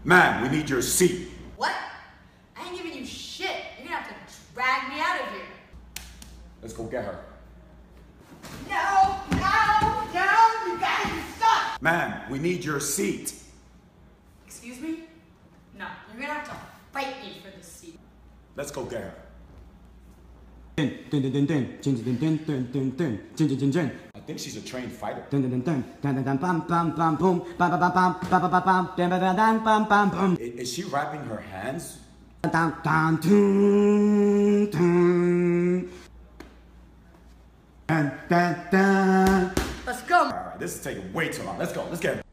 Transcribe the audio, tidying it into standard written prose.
Ma'am, we need your seat. What? I ain't giving you shit. You're gonna have to drag me out of here. Let's go get her. No, you guys suck! Ma'am, we need your seat. Excuse me? No, you're gonna have to fight me for this seat. Let's go get her. I think she's a trained fighter. Is she wrapping her hands? Let's go! Alright, this is taking way too long. Let's go, let's get her.